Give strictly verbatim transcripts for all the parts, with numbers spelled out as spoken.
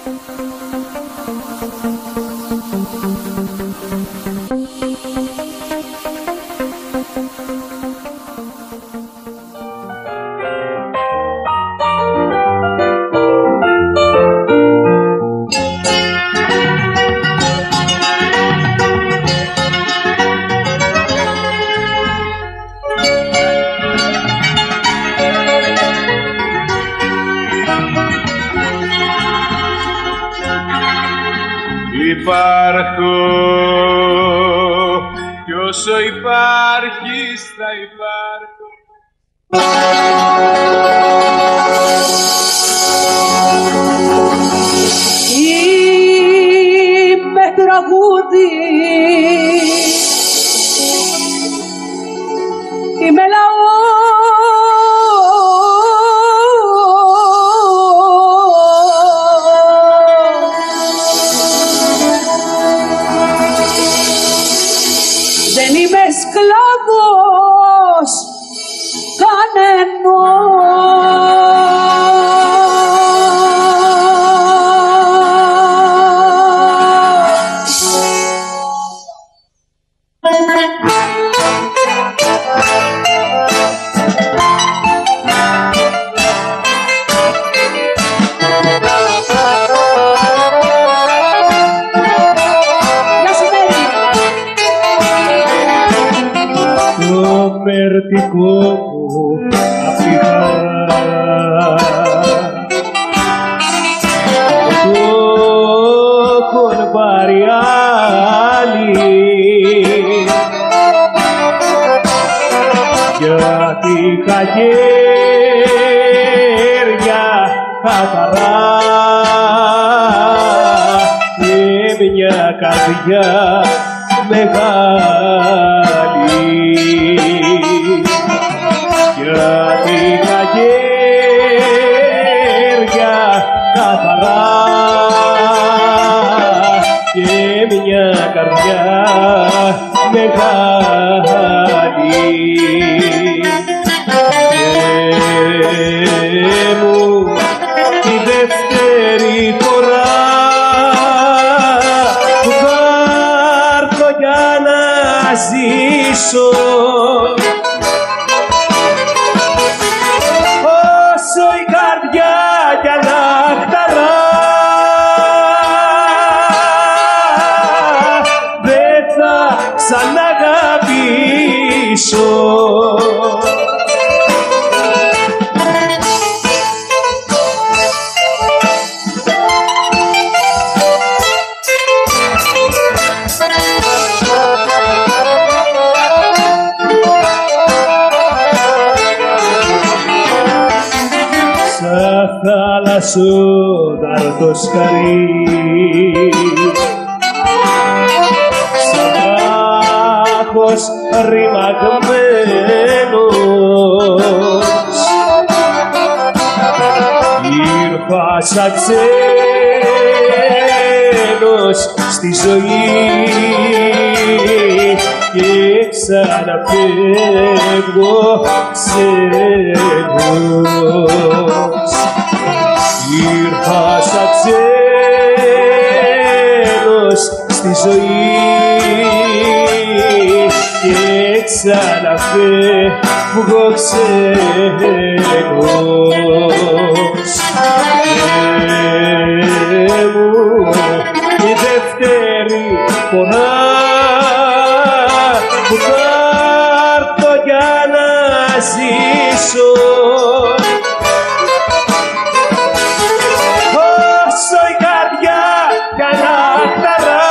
Υπάρχω κι όσο υπάρχεις θα υπάρχω. Είμαι τραγούδι, είμαι λαό. Δεν είμαι σκλάβος κανενός. Περτικό μου απ' τη χαρά το έχουν πάρει άλλοι, γιατί είχα χέρια καθαρά και μια καρδιά μεγάλη. Γιατί είχα χέρια καθαρά και μια καρδιά μεγάλη. Και μου τη δεύτερη φορά που θα έρθω για να ζήσω, όσο η καρδιά κι αναχταρά, δεν θα ξαναγαπήσω. θάλασσο σκαρί, σαν βράχος ρημαγμένος, ήρθα σαν ξένος στη ζωή και ξαναφεύγω ξένος. Ήρθα σαν ξένος στη ζωή και ξαναφεύγω ξένος. Και μου η δεύτερη φορά που θα έρθω για να ζήσω, όσο η καρδιά καναχταρά,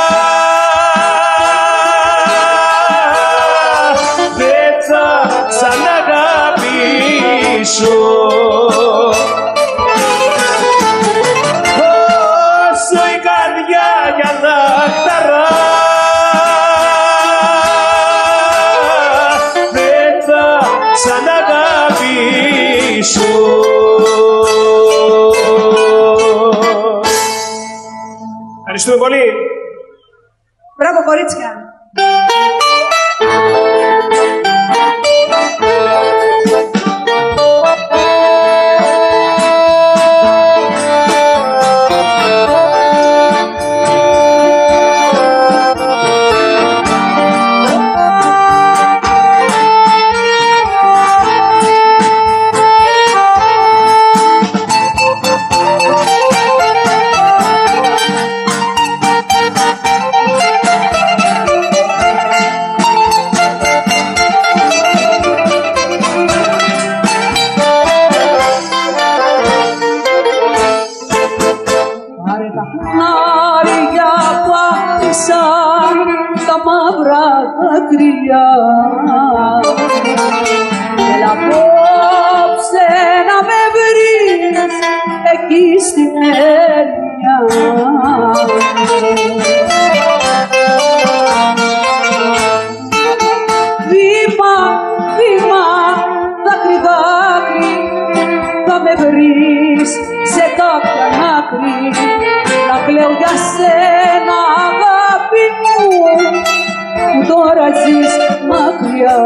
δεν θα ξαναγαπήσω. Όσο η καρδιά καναχταρά, δεν θα ξαναγαπήσω. Ευχαριστούμε πολύ. Μπράβο, κορίτσια. μακριά. Έλα απόψε να με βρεις εκεί στην Έλια. Βήμα, βήμα, δάκρυ, δάκρυ, θα με βρεις σε κάποια άκρη. Να κλαίω για σένα αγάπη μου, που τώρα ζεις μακριά.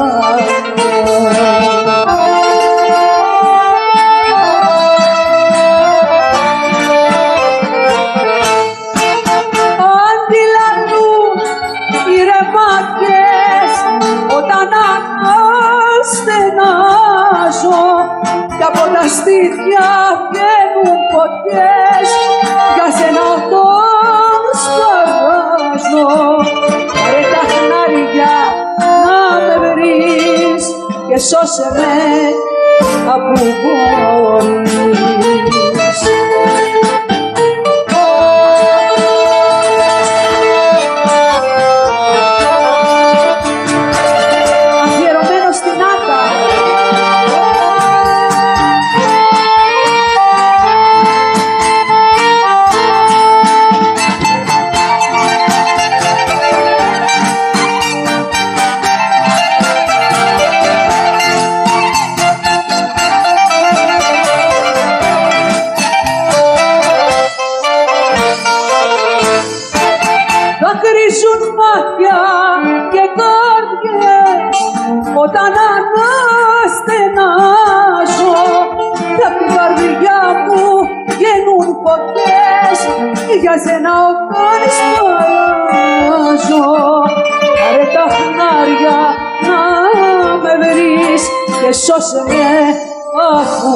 Αντιλαλούν οι ρεμάτες όταν αναστενάζω κι από τα στήθια βγαίνουν φωτιές για σένα τον σπαράζω. Ρε τα χνάρια να με βρεις και σώσε με από μπορείς. Αφιερωμένο στην Άτα. Δακρύζουν μάτια και καρδιές όταν αναστενάζω κι απ' την καρδιά μου βγαίνουν φωτιές για σένα όταν σπαράζω. Πάρε τα χνάρια να με βρεις και σώσε με αφού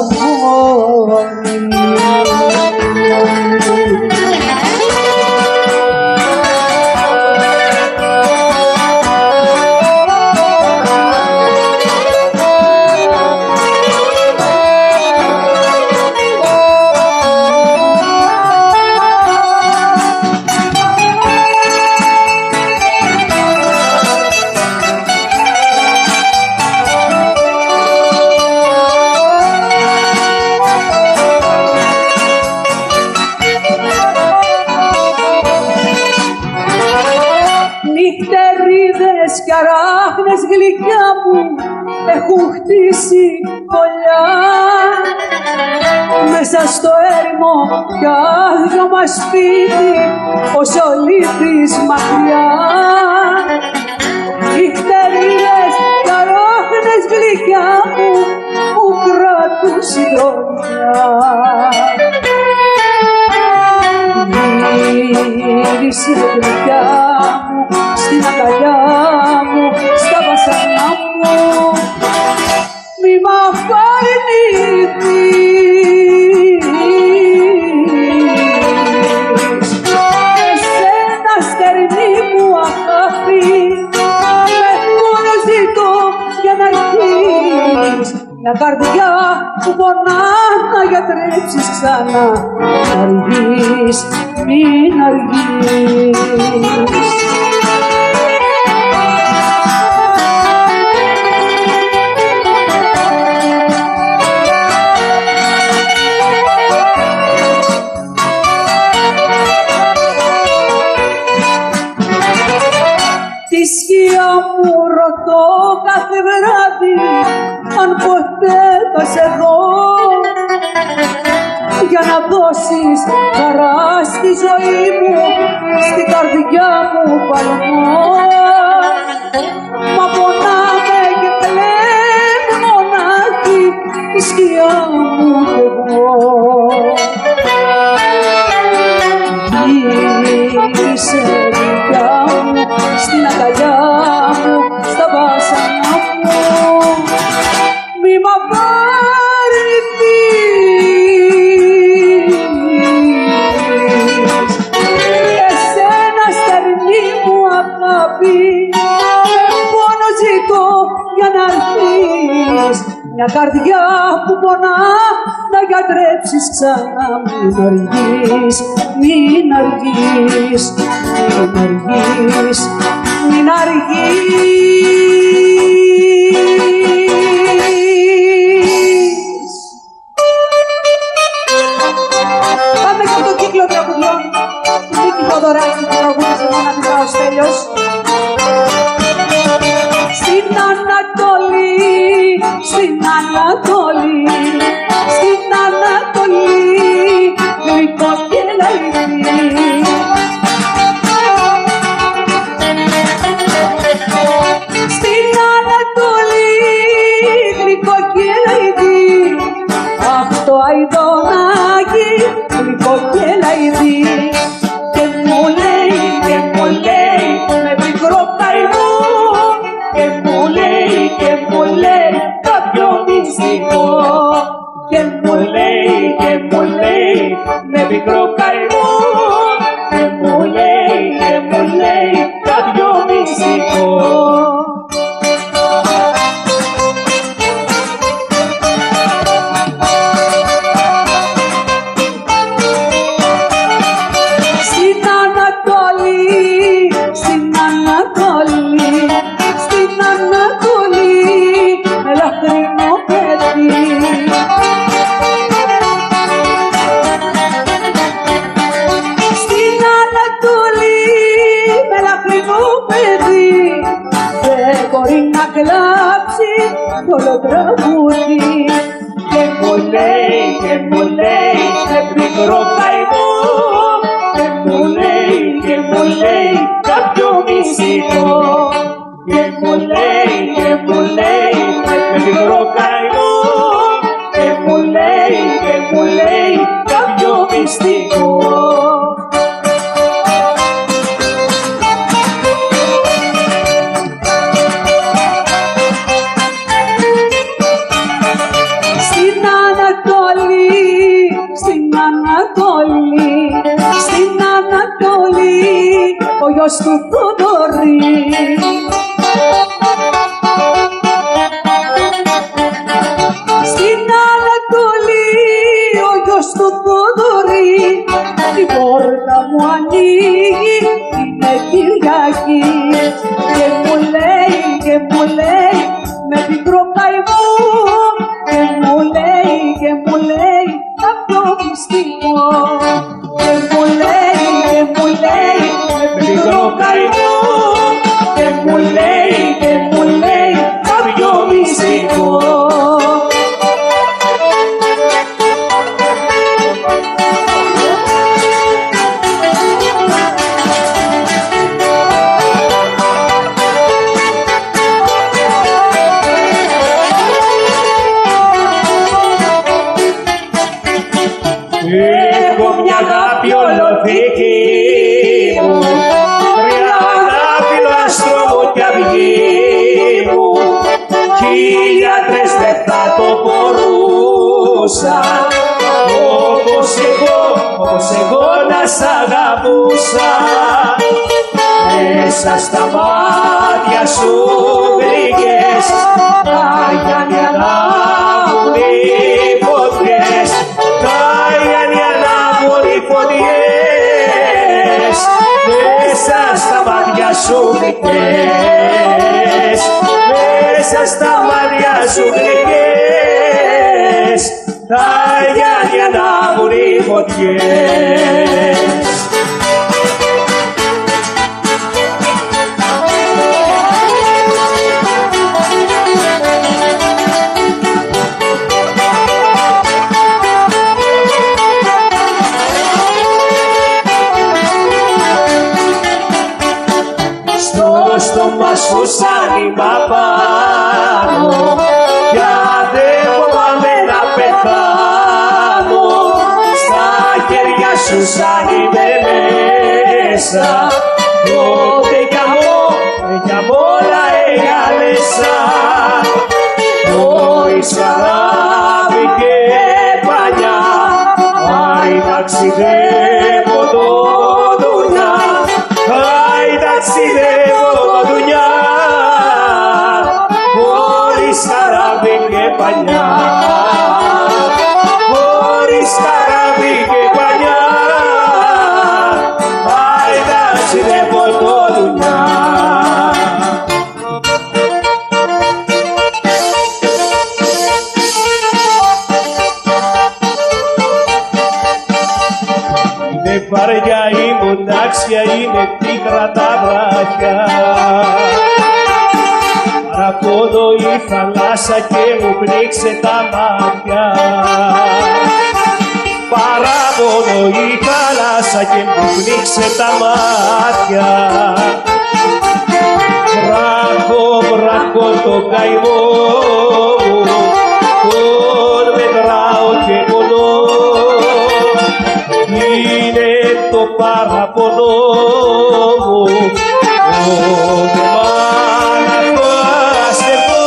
νυχτερίδες κι αράχνες γλυκιά μου έχουν χτίσει φωλιά μέσα στο έρημο κι άδειο μας σπίτι ως ο λείπεις μακριά. Νυχτερίδες κι αράχνες γλυκιά μου που κρατούν συντροφιά. Γύρισε γλυκιά μου στην αγκαλιά μου, στα βασανιά μου, μη μ' απαρνηθείς. Εσένα στερνή μου αγάπη, με μόνο ζητώ για να έρθεις. Μια καρδιά που πονά να γιατρέψεις ξανά. Μην αργείς, μην αργείς. Τη σκιά μου ρωτώ κάθε βράδυ αν ποτέ θα σε δω για να δώσεις χαρά στη ζωή μου, στην καρδιά μου παλμό. Μα πονάμε και κλαίμε μονάχη η σκιά μου κι εγώ. Γύρισε γλυκιά μου στην αγκαλιά μου, στα βάσανα μου, μη μ' απαρνηθείς. Εσένα στερνή μου αγάπη, μόνο ζητώ για να έρθεις. Μια καρδιά που πονά να γιατρέψεις ξανά. Μην αργείς, μην αργείς, μην αργείς. μην αργείς. Πάμε και από το κύκλο τραγουδιών του Μίκη Θοδωράκη που τραγούδισε μοναδικά ο Στέλιος. Στην Ανατολή, στην Ανατολή, στην Ανατολή, γλυκό και λαϊδί. Στην Ανατολή, γλυκό και λαϊδί, αυτό αηδονάκι, γλυκό και λαϊδί. Και μου λέει, και μου λέει, με μικρό καημό, και μου λέει, και μου λέει, κάποιο μυστικό. Και μου λέει, και μου λέει, με μικρό καημό, και μου λέει, και μου λέει, κάποιο μυστικό. Στην Ανατολή, στην Ανατολή, στην Ανατολή, με λαχρινό παιδί. Στην Ανατολή, με λαχρινό παιδί, δεν μπορεί να κλάψει το όλο τραγούδι. Και μου λέει, και μου λέει, με μικρό καημό, και μου λέει, και μου λέει, κάποιο μυστικό. Και μου λέει, και μου λέει, με μικρό καημό, και μου λέει, και μου λέει, κάποιο μυστικό. Στην Ανατολή, στην Ανατολή, στην Ανατολή, ο γιος του Θοδωρή. Στην Ανατολή, ο γιος του Θοδωρή, την πόρτα μου ανοίγει, είναι Κυριακή. Και μου λέει, και μου λέει, με πικρό καημό, και μου λέει, και μου λέει, κάποιο μυστικό. Και μου λέει, και μου λέει, με πικρό καημό, και μου λέει, και μου λέει, κάποιο μυστικό. Έχω μια αγάπη ολοθήκη μου, τριάντα φιλάστρο κι αυγή μου, χιλιάδες δεν θα το μπορούσα, όπως εγώ, όπως εγώ να σ' αγαπούσα. Μέσα στα μάτια σου γλυκές, τα Γιάννη ανάβουν οι φωτιές, τα Γιάννη ανάβουν οι φωτιές. Μέσα στα μάτια σου γλυκές, μέσα στα μάτια σου γλυκές, τα Γιάννη ανάβουν οι φωτιές. στόμα σου σαν πάνω κι αν δεν φοβάμαι να πεθάνω στα χέρια σου σαν είμαι μέσα τότε κι αμώ, κι αμώ όλα εγιάλεσα νωρίς καράβι και παλιά άι ταξιδεύω το δουλειά άι ταξιδεύω το δουλειά χωρίς καράβι και παλιά χωρίς καράβι και παλιά άι ταξιδεύω το η βαριά, η μονάξια, είναι πίκρα τα βράχια. Παραπονώ η θαλάσσα και μου πνίξε τα μάτια. Παραπονώ η θάλασσα και μου πνίξε τα μάτια. Βράχο, βράχο το καημό μου, τον μετράω και πονώ. Είναι το παραπονό μου, πότε μάνα πας εδώ,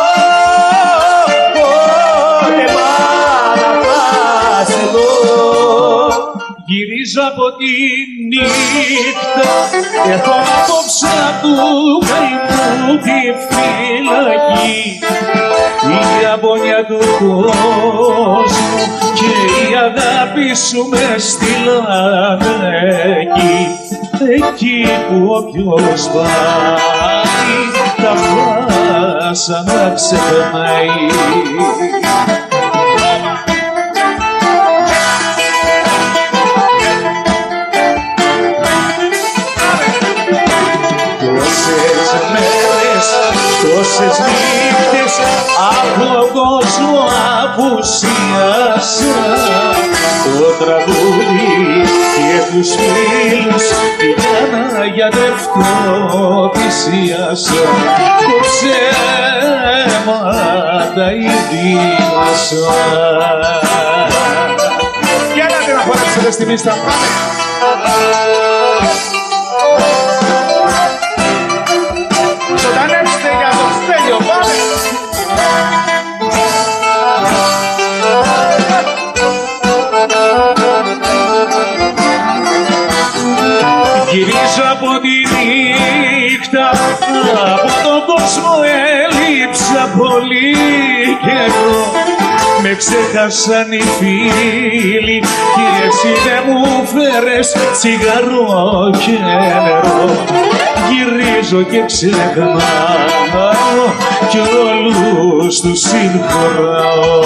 πότε μάνα πας εδώ. Γυρίζω από τη νύχτα, έχω απόψε του καημού τη φυλακή. Η αγωνία του κόσμου και η αγάπη σου με στείλανε εκεί. Εκεί που όποιος πάει τα βάσανα ξεχνάει. Τόσες μέρες, τόσες νύχτες από τον κόσμο απουσίασα. Το τραγούδι και τους φίλους για να γιατρευτώ θυσίασα. Το ψέμα τα ειδίασα. Για να την απολαύσετε στη λίστα. Ζωντανέψτε για το Στέλιο, πάμε! Γυρίζω από τη νύχτα, από τον κόσμο έλειψα πολύ καιρό. Με ξέχασαν οι φίλοι και εσύ δεν μου φέρες τσιγαρό και νερό. Γυρίζω και ξεχνάω κι όλους τους συγχωράω.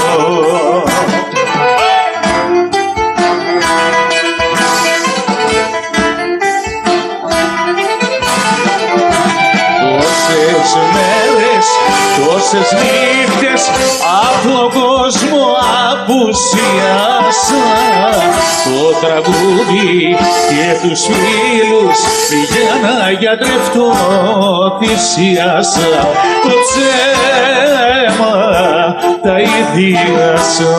Τόσες μέρες, τόσες νύχτες από τον κόσμο απουσίασα. Το τραγούδι και τους φίλους για να γιατρευτώ θυσίασα. Το ψέμα τα ειδίασα.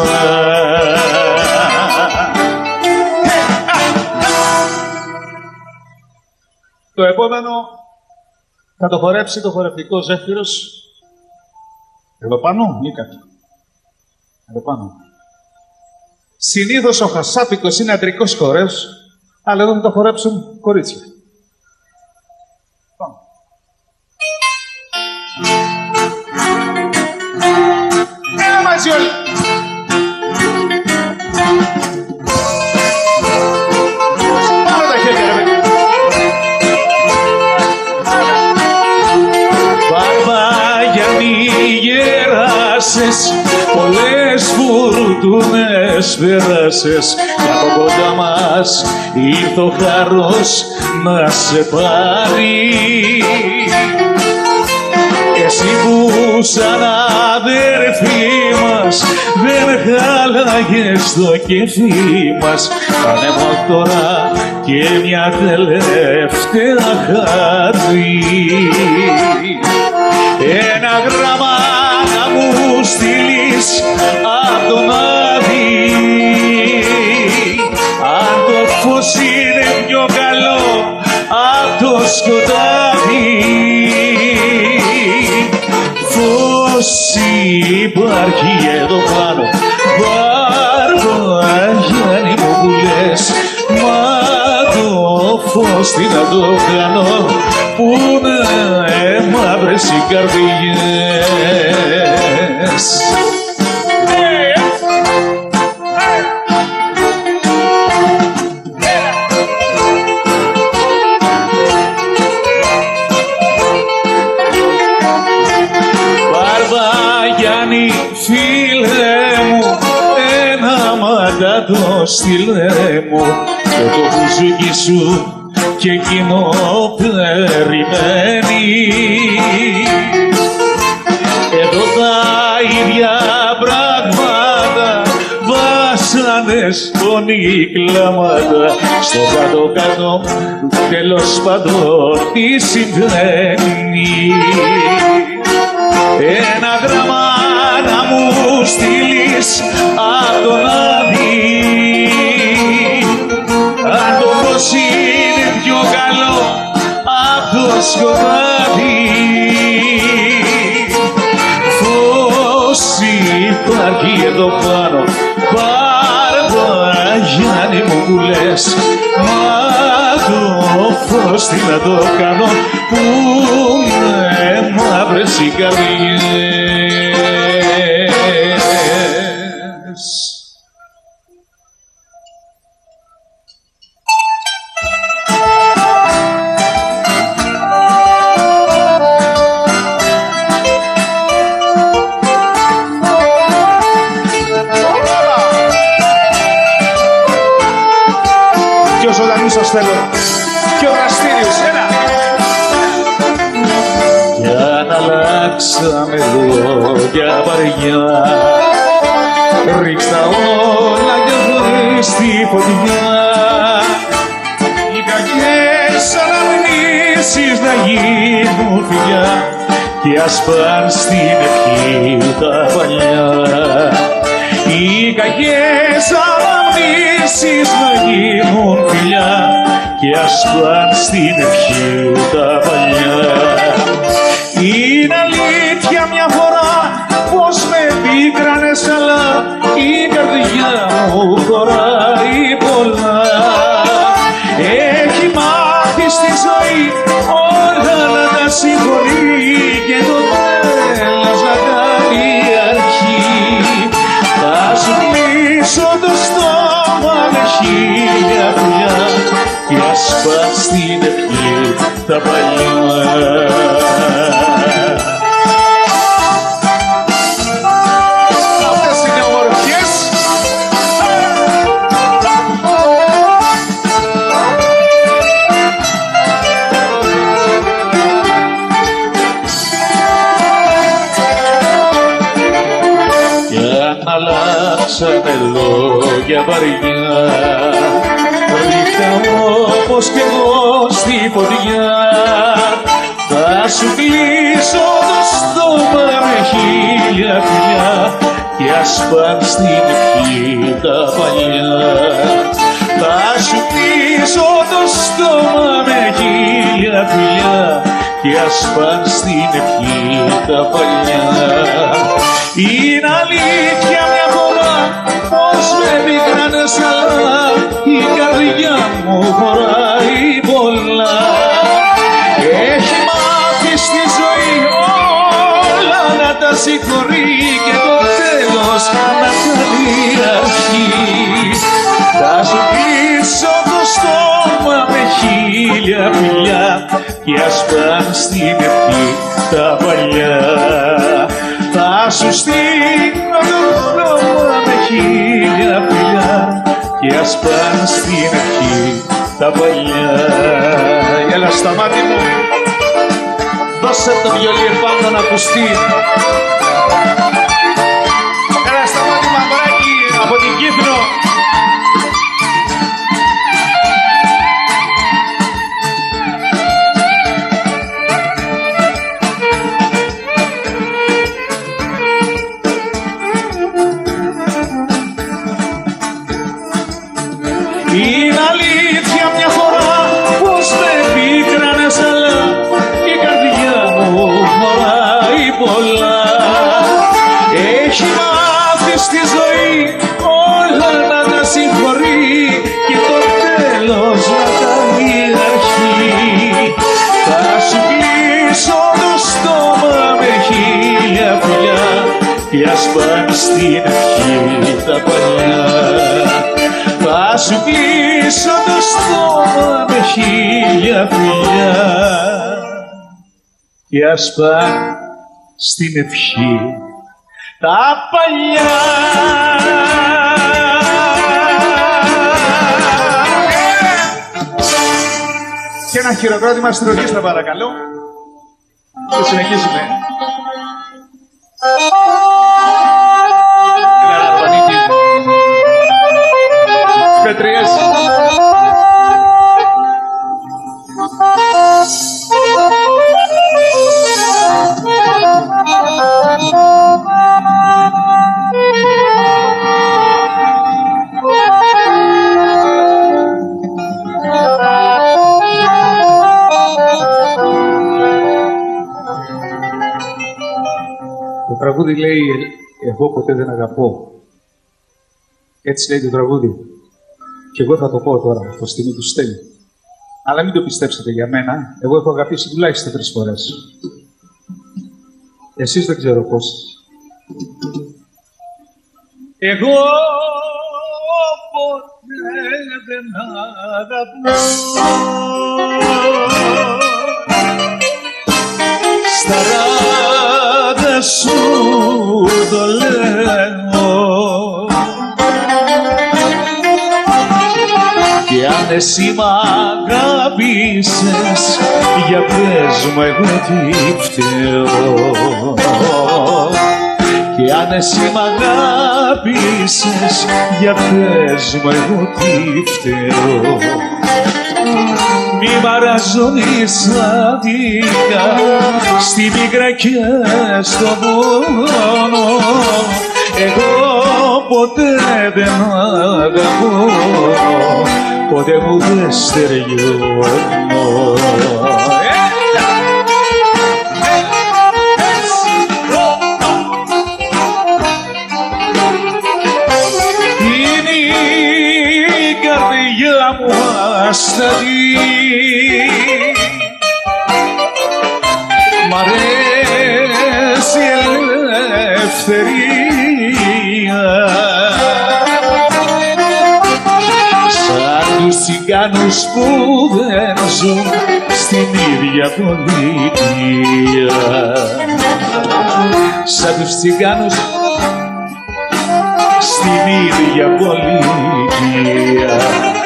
Το επόμενο θα το χορέψει το χορευτικό Ζέφυρος. Εδώ πάνω ή κάτω? Εδώ πάνω. Συνήθως ο Χασάπικος είναι αντρικός χορεύς, αλλά εδώ θα το χορέψουν κορίτσια. Πάμε. Έλα μαζί όλοι. Πάρε τα χέρια ρε παιδί. Παπαγιάννη γεράσες, πολλές φουρτούνες πέρασες κι από κοντά μας ήρθε ο χαρός να σε πάρει. Εσύ που σαν αδερφή μας δεν χάλαγες το κεφί μας. Κάνε μου τώρα και μια τελευταία χάρη. Ένα γράμμα να μου στείλεις απ' τον Άδη. Αν το φως είναι πιο καλό απ' το σκοτάδι. Φως υπάρχει εδώ πάνω, Παπαγιάννη μου που λες. Μα το φως τι να το κάνω, που να εμαύρες οι καρδιές. Παπαγιάννη φίλε μου, ένα μαντά το στείλε μου και το μπουζούκι σου και εκείνο περιμένει. Εδώ τα ίδια πράγματα, βάσανες, φωνή, κλάματα, στο κάτω-κάτω τέλος πάντων τι συμβαίνει. Ένα γράμμα να μου στείλεις απ' τον Άδη, αν το φως είναι πιο καλό απ' το σκοτάδι. Φως υπάρχει εδώ πάνω, Παραπαγιάννη μου που λες, μα το φως τι να το κάνω που με μαύρες οι καρδιές. Πιο ζωντανούς σας θέλω, πιο δραστήριους, έλα! Για να αλλάξαμε λόγια βαριά, ρίξτα όλα και χωρίς τη φωτιά. Οι κακές αναμνήσεις να γίνουν φιλιά και ας πάνε στην ευχή τα παλιά. Οι κακές αναμνήσεις να γίνουν φιλιά και ας πάνε στην ευχή τα παλιά. Είναι αλήθεια μια φορά πως με πίκρανες, αλλά η καρδιά μου χωράει πολλά. Έχει μάθει στη ζωή όλα να τα συγχωρεί και το τέλος να κάνει αρχή. Θα σου κλείσω το στόμα με χίλια φιλιά και ας πας στην ευχή τα παλιά. Αλλάξαμε λόγια βαριά, ρίχτα όπως κι εγώ στη φωτιά. Θα σου κλείσω το στόμα με χίλια φιλιά και ας πάνε στην ευχή τα παλιά. Θα σου κλείσω το στόμα με χίλια φιλιά και ας πάνε στην ευχή τα παλιά. Είναι αλήθεια μια φορά πως με πίκρανες, αλλά η καρδιά μου χωράει πολλά. Έχει μάθει στη ζωή όλα να τα συγχωρεί και το τέλος να κάνει αρχή. Θα σου κλείσω το στόμα με χίλια φιλιά και ας πάνε στην ευχή τα παλιά. Θα σου στείλω το χρώμα με χίλια φιλιά και ας πάνε στην ευχή τα παλιά. Έλα στα μάτι μου, δώσε το βιολί επάνω να ακουστεί. Έλα στα μάτι μου, αγοράκι, από την Κύπρο. Είναι αλήθεια μια φορά πως με πίκρανες, αλλά η καρδιά μου χωράει πολλά. Έχει μάθει στη ζωή όλα να τα συγχωρεί και το τέλος να κάνει αρχή. Θα σου κλείσω το στόμα με χίλια φιλιά και ας πάνε στην ευχή τα παλιά. Θα σου κλείσω το στόμα με χίλια φιλιά και ας πάνε στην ευχή τα παλιά. Και ένα χειροκρότημα στην ορχήστρα, παρακαλώ. Και συνεχίζουμε. Έλα, Ραπανίκη. Πετριές. Το τραγούδι λέει «Εγώ ποτέ δεν αγαπώ». Έτσι λέει το τραγούδι. Και εγώ θα το πω τώρα, το στιγμή του στέλνει. Αλλά μην το πιστέψετε για μένα. Εγώ έχω αγαπήσει τουλάχιστον τρεις φορές. Εσείς δεν ξέρω πώς. Εγώ ποτέ δεν αγαπώ. Στα ράγκα σου το λέω. Κι αν εσύ μ' αγάπησες, για πες μου εγώ τι φταίω. Κι αν εσύ μ' αγάπησες, για πες μου εγώ τι φταίω. Μη μ' αραζώνεις αδίκα στη πίκρα και στο πόνο. Εγώ ποτέ δεν αγαπώ, ποτέ μου δεν στεριώνω. Είναι η καρδιά μου ασταθή, μ' αρέσει η ελευθερία. Σαν τους τσιγκάνους που δεν ζουν στην ίδια πολιτεία. Σαν τους τσιγκάνους στην ίδια πολιτεία.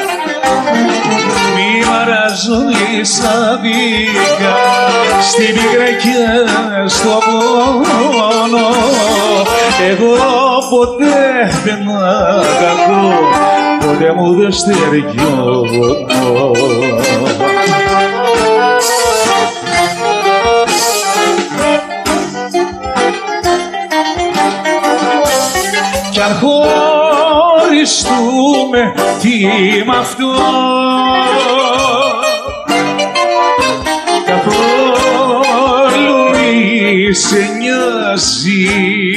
Μη μ' αραζώνεις αδίκα στην πίκρα και στο πόνο. Εγώ ποτέ δεν αγαπώ, ποτέ μου δεν στεριώνω. Κι αν χωριστούμε, τι μ' αυτό, καθόλου μη σε νοιάζει.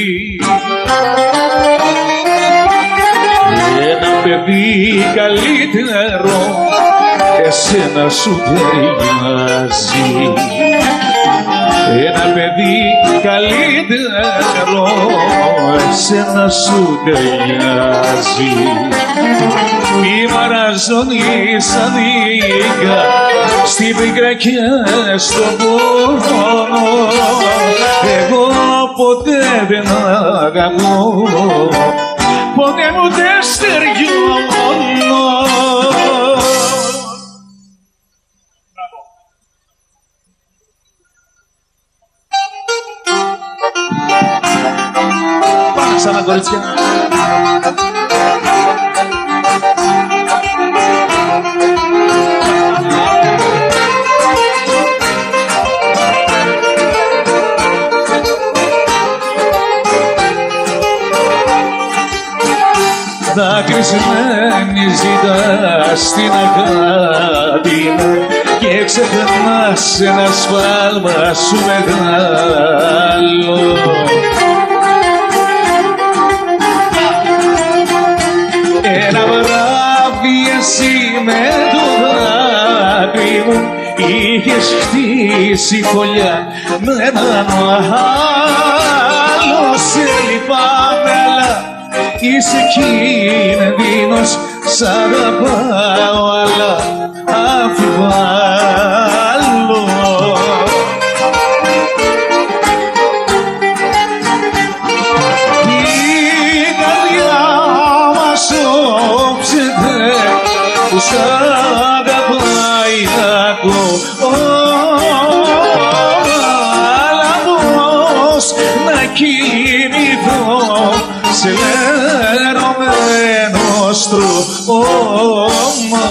Ένα παιδί καλύτερο εσένα σου ταιριάζει. Ένα παιδί καλύτερο εσένα σου ταιριάζει. Μη μ' αραζώνεις αδίκα στην πίκρα και στον πόνο. Εγώ ποτέ δεν αγαπώ, ποτέ μου δεν στεριώνω. Πάμε ξανά, κορίτσια. Δάκρυσμένη ζητάς την αγάπη μου και ξεχνάς ένα σφάλμα σου μεγάλο. Ένα βράδυ εσύ με το δάκρυ μου είχες χτίσει φωλιά με έναν άλλο. Σε λυπάμαι αλλά είσαι κίνδυνος, σ' αγαπάω αλλά αμφιβάλλω. Η καρδιά μας όψεται που σ' αγαπάει να Παναγιακό, αλλά πώς να κοιμηθώ σε λερωμένο στρώμα.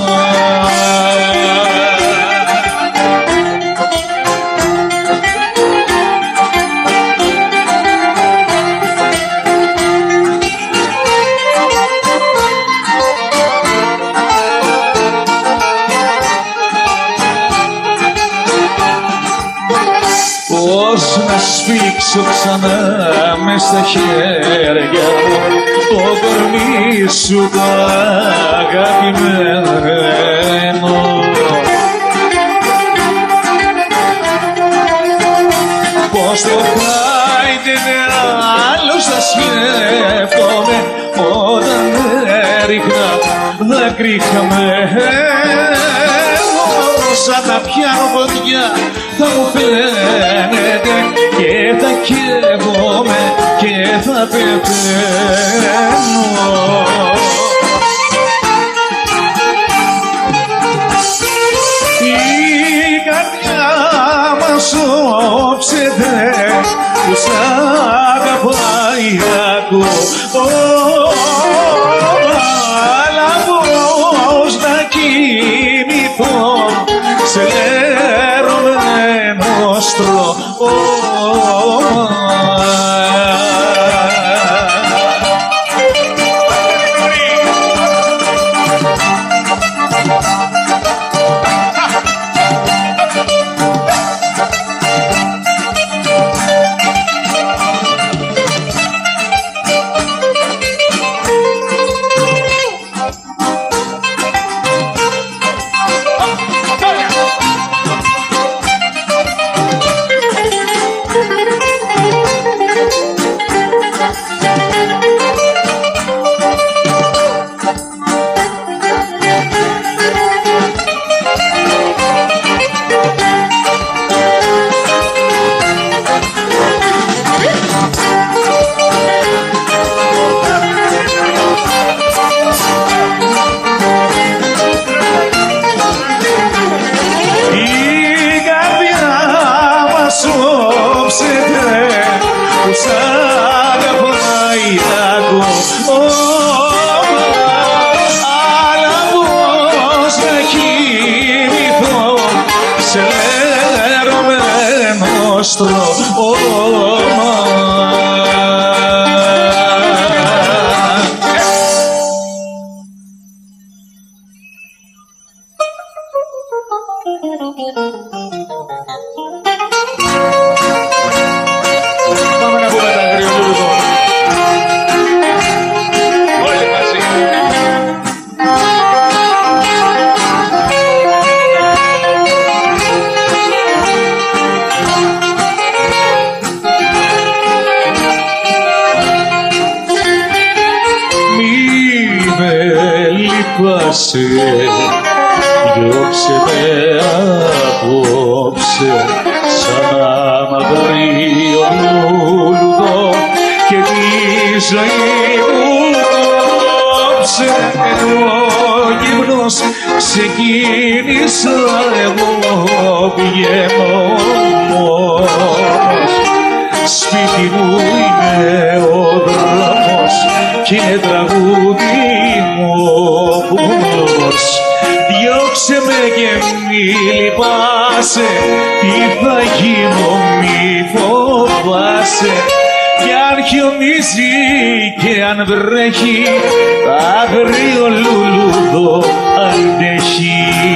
Πώς να σφίξω ξανά μες στα χέρια μου το κορμί σου το αγαπημένο. Πώς το χάιντε άλλος θα σκέφτομαι όταν έριχνα δάκρυ χαμένο. Σαν να πιάνω φωτιά θα μου φαίνεται και θα καίγομαι και θα πεθαίνω. Η καρδιά μας όψεται που σ' αγαπάει ακόμα, αλλά πώς να κοιμηθώ σε λερωμένο στρώμα. Αλλά πώς να κοιμηθώ σε λερωμένο στρώμα. Πάμε να πούμε τα γρήγορα. Όλοι μαζί. Μη με λυπάσαι, διώξε με απόψε σαν αμαυρίο λουλουδό και τη ζωή μου κόψε. Εγώ γυμνός ξεκίνησα, εγώ πηγαίνω μόνος. Σπίτι μου είναι ο δρόμος κι είναι τραγούδι μου πουλός. Διώξε με και μη λυπάσαι, τι θα γίνω μη φοβάσαι. Κι αν χιονίζει και αν βρέχει, το άγριο λουλούδο αντέχει.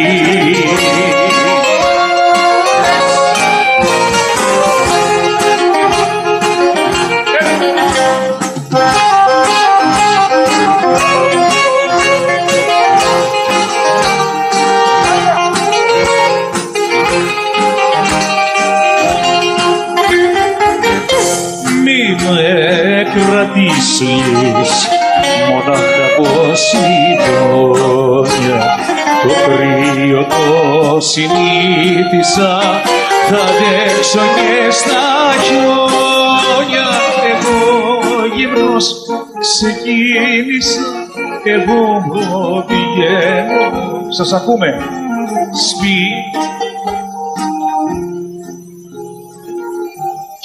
Κρατήσεις μονάχα από συντόνια, το κρύο το συνήθισα, θα αντέξω και στα χιόνια. Εγώ γυμνός ξεκίνησα, εγώ πηγαίνω. Σας ακούμε. Σπίτι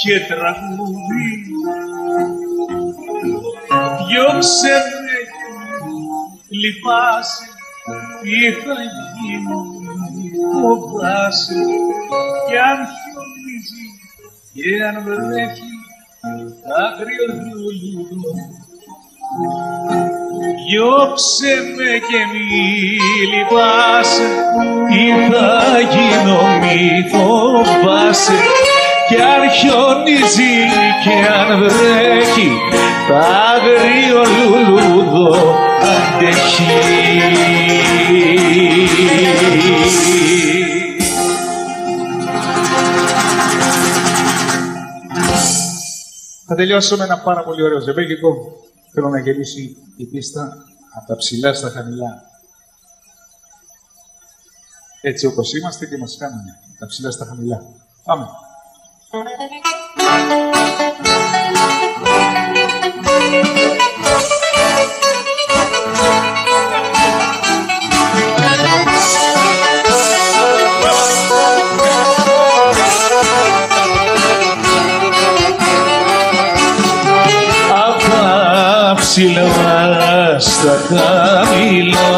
και τραγούδι. Διώξε με, λυπάσαι, τι θα γίνει, φοβάσαι, κι αν χιονίζει και αν βρέχει άγριο λουλούδο. Διώξε με και μη λυπάσαι, τι θα γίνω μη φοβάσαι, κι αν χιονίζει και αν βρέχει τ' άγριο λουλούδο αντέχει. Θα τελειώσω με ένα πάρα πολύ ωραίο ζεμπέκικο. Θέλω να γυρίσει η πίστα από τα ψηλά στα χαμηλά. Έτσι όπως είμαστε και μας κάνουμε, τα ψηλά στα χαμηλά. Πάμε. Ψηλά στα χαμηλά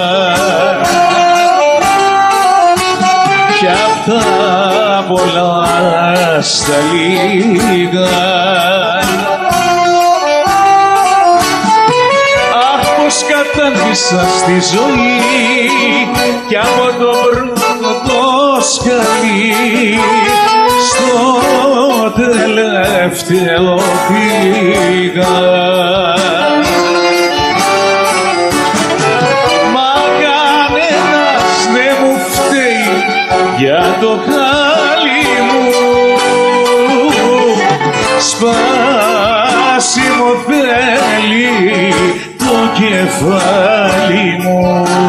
κι απ' τα πολλά στα λίγα. Αχ, πως κατάντησα στη ζωή κι από το πρώτο το σκαλί στο τελευταίο πήγα. Μα κανένας δεν μου φταίει για το χάλι μου, σπάσιμο θέλει το κεφάλι μου.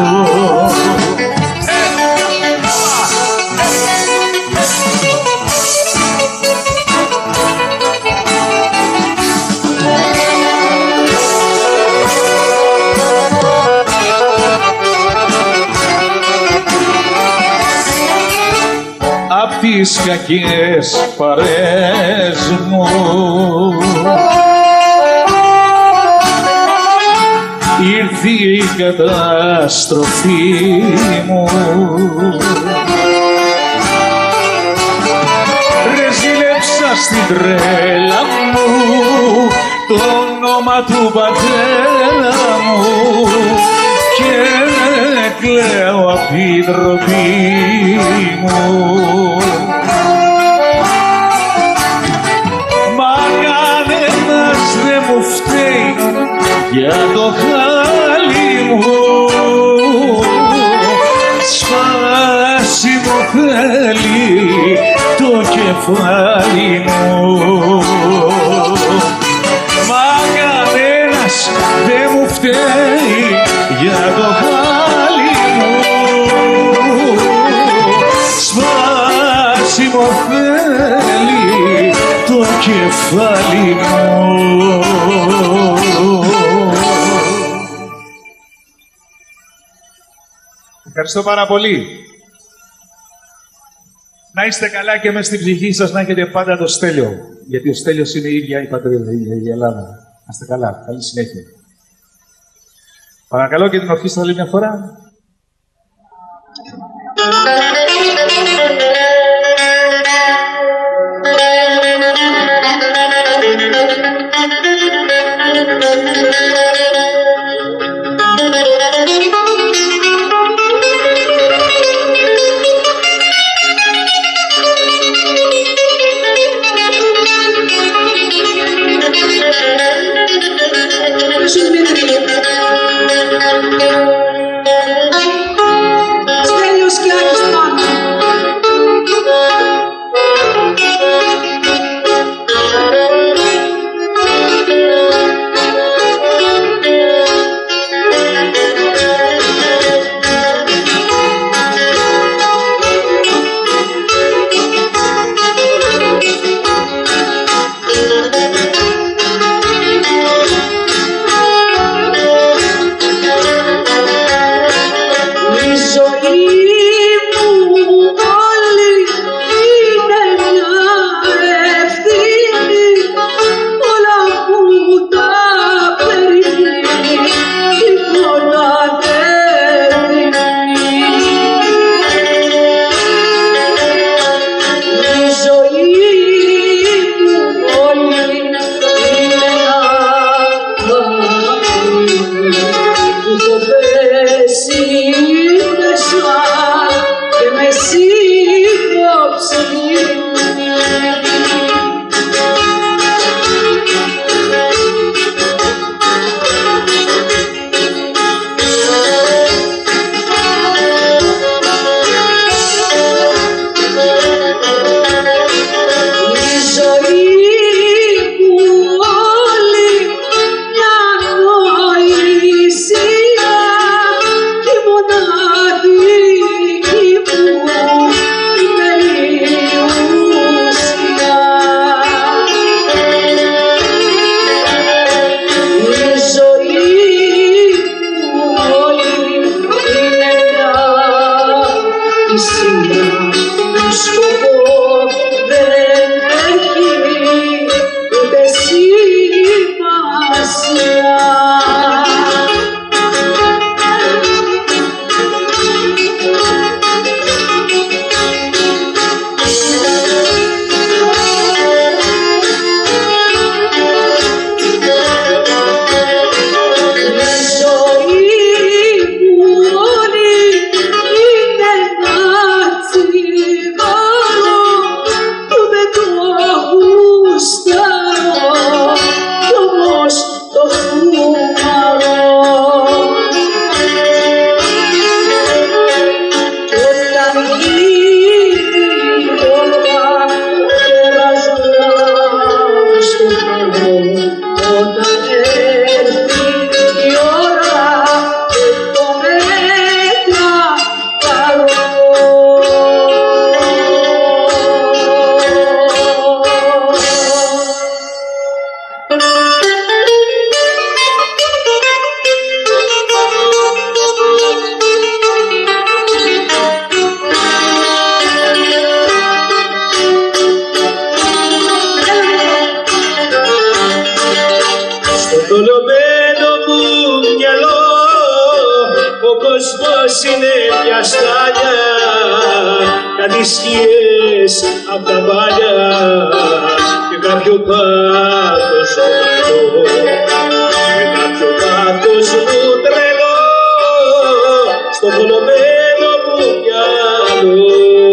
Απ' τις κακές παρές μου ήρθε η καταστροφή μου. Ρε ζήλεψα στην τρέλα μου το όνομα του πατέρα μου και κλαίω απ' την ντροπή μου. Μα κανένας δεν μου φταίει για το χάλι μου, σπάσιμο θέλει το κεφάλι μου. Μα κανένας δεν μου φταίει για το χάλι μου, σπάσιμο θέλει το κεφάλι μου. Ευχαριστώ πάρα πολύ. Να είστε καλά και μες στην ψυχή σας να έχετε πάντα το Στέλιο. Γιατί ο Στέλιος είναι η ίδια η πατρίδα, η Ελλάδα. Να είστε καλά. Καλή συνέχεια. Παρακαλώ και την ορχήστρα άλλη μια φορά. Στέλιος και Άκης πάνω. πως είναι μια στάλια, κάτι σκιές απ' τα μπάλια και κάποιο πάθος μου τρελό, και κάποιο πάθος μου τρελό στο θολωμένο μου μυαλό.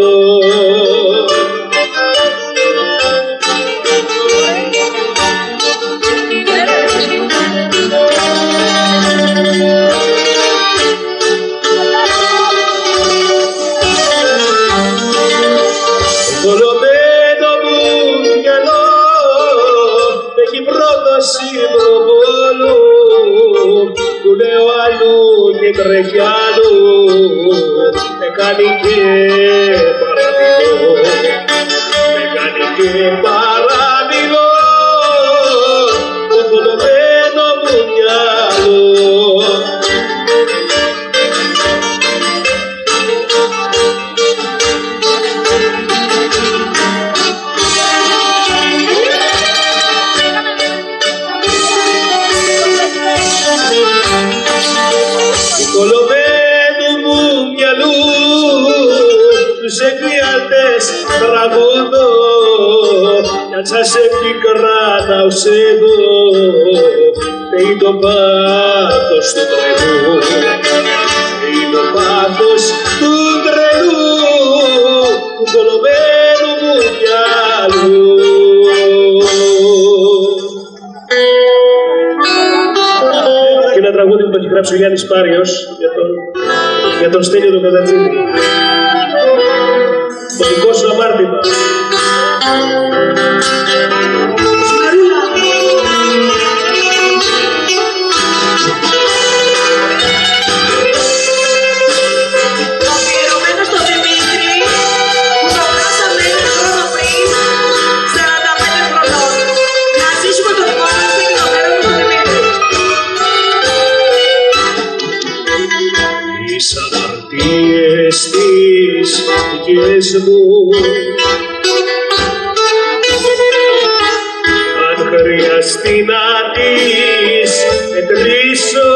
Συμπροβόλου του λέω αλλού και τρέχει αλλού, με κάνει και παραμιλώ, με κάνει και παραμιλώ το θολωμένο μου μυαλό. Κολωμένου μου μυαλού τους εκβιαλτές τραγούδω, κι αν σας επικράταω σε εδώ, θεεί το πάθος του τρελού, θεεί το πάθος του τρελού, του κολωμένου μου μυαλού. Και ένα τραγούδι που το έχει γράψει ο Γιάννης Πάριος για τον, για τον Στέλιο τον Κατατζίδη. Το δικό σου αμάρτημα. Τις αμαρτίες τις δικές μου, αν χρειαστεί να τις μετρήσω,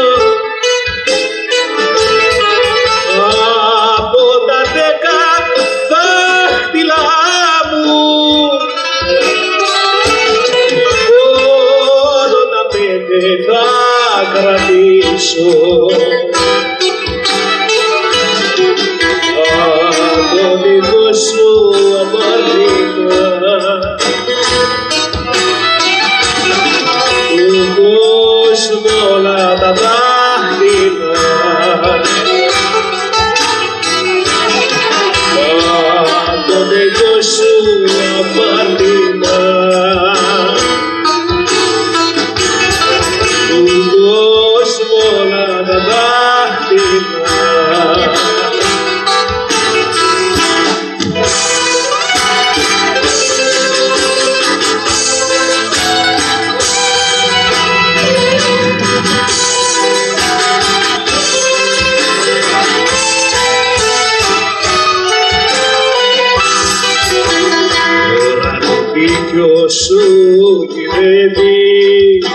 από τα δέκα δάχτυλα μου, μόνο τα πέντε θα κρατήσω. Το δικό σου αμάρτημα του κόσμου όλα τα δάχτυλα, το δικό σου αμάρτημα του κόσμου όλα τα δάχτυλα. Ποιο σου κυβεύεις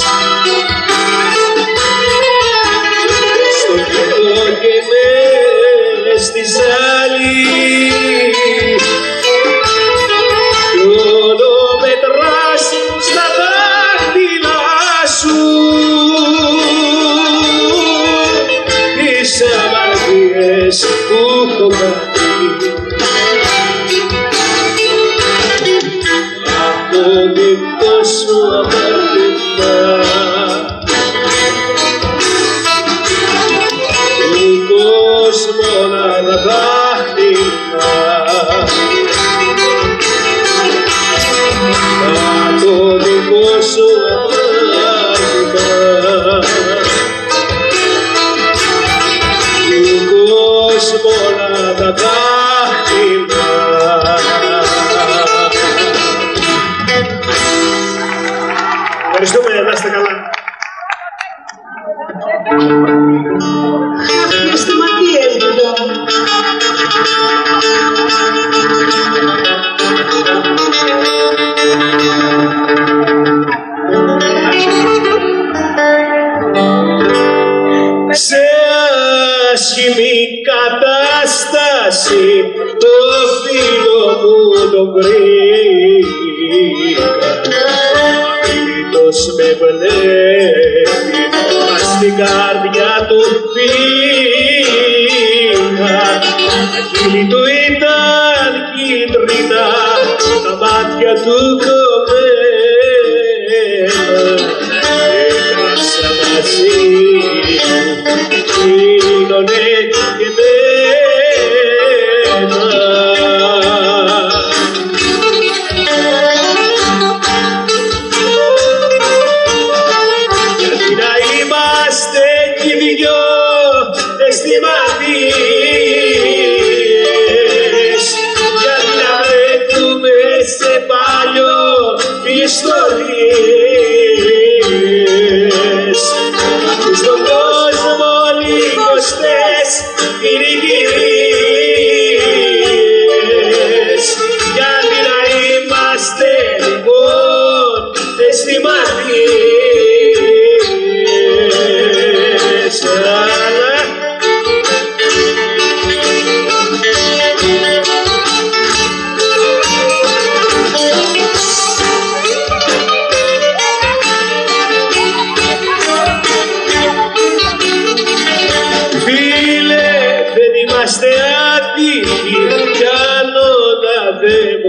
στο κοινό και μες στη ζάλη, κι όλο μετράς στα δάχτυλα σου τις αμαρτίες που έχω κάνει. Το δικό σου αμάρτημα του κόσμου όλα τα δάχτυλα, το δικό σου αμάρτημα του κόσμου όλα τα δάχτυλα. Ευχαριστούμε, να είστε καλά. Χριστιματίες λοιπόν. Σε άσχημη κατάσταση το φίλο μου το βρήκα. Φίλος με βλέπει, μα στην καρδιά του πήγα. Τα χείλη του ήταν κίτρινα, τα μάτια του κομμένα. Έχασα μαζί του, γίνονται και μένα. Γιατί να είμαστε κι οι δυο αισθηματίες, γιατί να βρεθούμε σε παλιό ιστορίες. Στον κόσμο λίγωστες κυριγυρίες, γιατί να είμαστε λοιπόν αισθηματίες. Είμαστε άτυχοι κι άλλονα δεν μου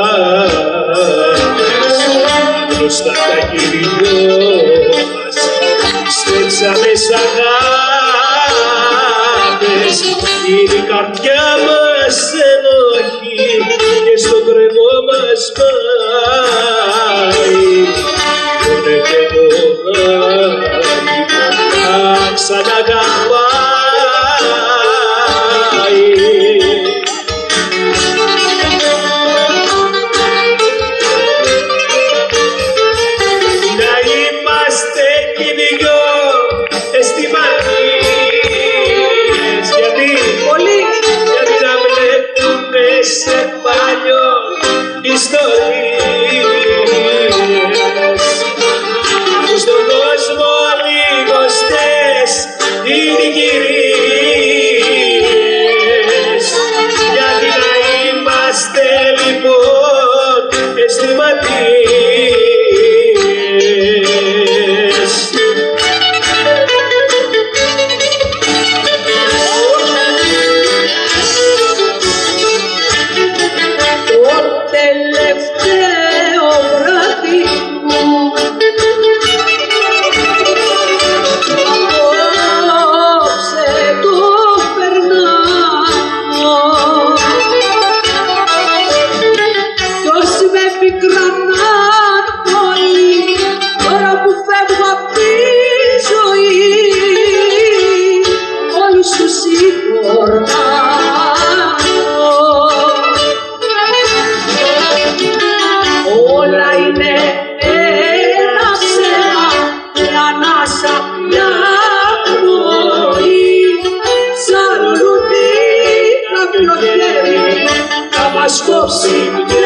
χάνεις. Μπροστά τα κυριλιό μας στρέψαμε σ' αγάπες. Είναι η καρδιά μας ενοχή και στο κρεμό μας πάει. Δεν έχω χάρη, αν ξαναγαπάει. Να είμαστε κι οι δυο αισθηματίες, γιατί, πολύ, γιατί να βλέπουμε σε παλιό ιστορίες. Στον κόσμο λίγωστες είναι κυρίες, γιατί να είμαστε λοιπόν αισθηματίες. Το τελευταίο βράδυ μου απόψε το περνάω κι όσοι με πικρανάν πολύ τώρα που φεύγω απ' τη ζωή όλους τους συγχωρνάω. Όλα είναι ένα ψέμα, μια ανάσα, μια πνοή. Σαν λουλούδι να πλωτεύει, να μας κόψει